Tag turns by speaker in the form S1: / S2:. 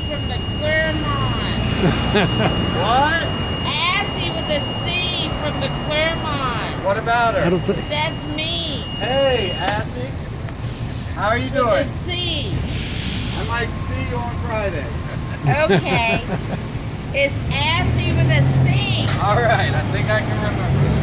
S1: from the Claremont.
S2: What?
S1: Assy with a C from the Claremont.
S2: What about her?
S1: That's me.
S2: Hey, Assy. How are you doing?
S1: With a C.
S2: I might see you on Friday.
S1: Okay. It's Assy with a C.
S2: All right, I think I can remember that.